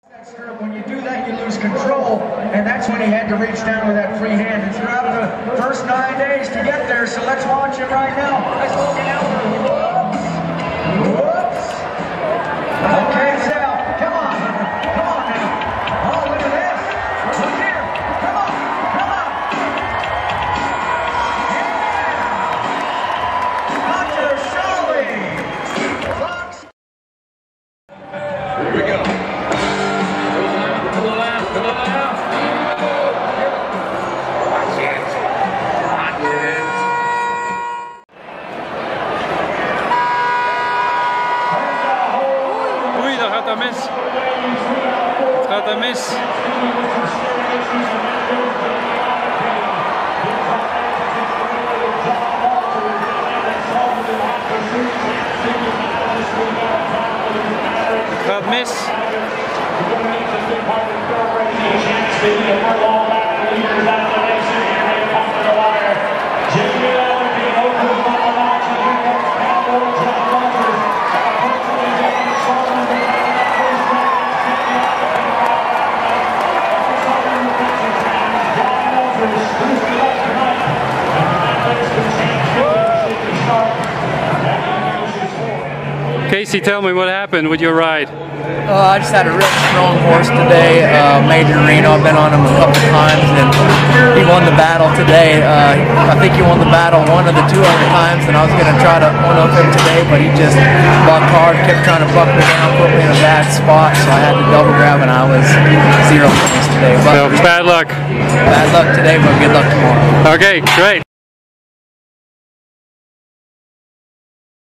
When you do that, you lose control, and that's when he had to reach down with that free hand. It's throughout the first 9 days to get there, so let's watch it right now. Let's look out. Whoops. Okay, Sal, come on. Come on now. Oh, look at this. Look here. Come on. Come on. Yeah. Dr. Shirley. Here we go. Dat gaat daar mis. Het gaat daar mis. Het gaat mis. Casey, tell me what happened with your ride. I just had a real strong horse today, Major Reno. I've been on him a couple times, and he won the battle today. I think he won the battle one of the 2 other times, and I was going to try to one-up him today, but he just bucked hard, kept trying to buck me down, put me in a bad spot, so I had to double grab, and I was 0 points today. But so bad luck. Bad luck today, but good luck tomorrow. Okay, great.